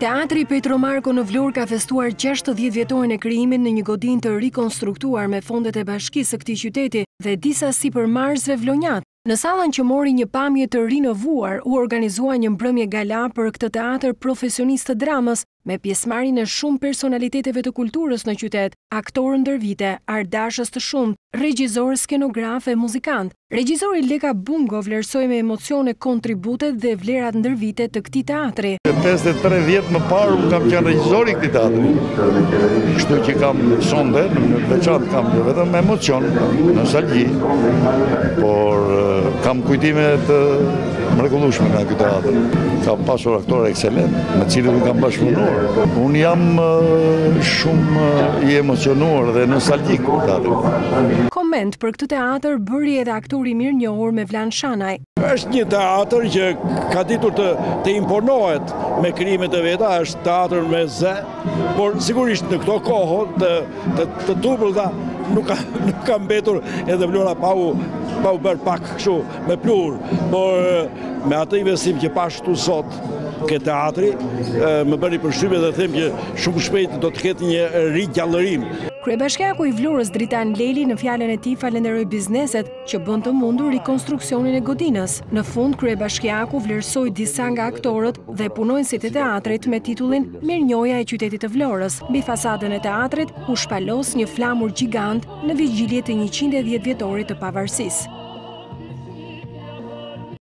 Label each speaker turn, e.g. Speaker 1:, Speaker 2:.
Speaker 1: Teatri Petro Marko në Vlorë ka festuar 60 vjetorin e krijimit në një godinë të rikonstruktuar me fondet e bashkisë së këtij qyteti dhe disa sipërmarrësve vlonjat. Në sallën që mori një pamje të rinovuar, u organizua një mbrëmje gala për këtë teatr profesionist të dramës, me pjesëmarrjen e shumë personaliteteve të kulturës në qytet, aktorë ndërvite, ardashës të shumtë, regjizor, skenograf e muzikant. Regjizori Leka Bungo vlerësoi me emocione kontributet dhe vlerat ndërvite të këtij teatri.
Speaker 2: 53 vjet më parë unë kam qenë regjizor i këtij teatri. Kështu që kam sonde, në veçantë kam jo vetëm emocion, nostalgji, por kam kujtime të mrekullueshme nga ky teatr. Kam pasur aktorë ekselent, me të cilët kam bashkëpunuar. Unë jam shumë i emocionuar dhe nostalgjik për teatrin.
Speaker 1: Koment për këtë teatr bëri edhe aktori mirënjohur Mevlan Shanaj.
Speaker 3: Është një teatr që ka ditur të imponohet me krijimet e veta, është teatr me zë, por sigurisht në këto kohë të tupëllta nuk ka mbetur edhe Vlora pa u bërë pak kështu me plur, por me atë investim që pashtu sot ke teatri, më bëri përshtypje dhe them që shumë shpejt do të ketë një rigjallërim.
Speaker 1: Kryebashkiaku i Vlorës Dritan Leli në fjalën e tij falenderoi bizneset që bën të mundur rikonstruksionin e godinës. Në fund kryebashkiaku vlerësoi disa nga aktorët dhe punonësit e teatrit me titullin Mirënjohja e qytetit të Vlorës. Mbi fasadën e teatrit u shpalos një flamur gjigant në vigjilje të 110 vjetorit të pavarësisë.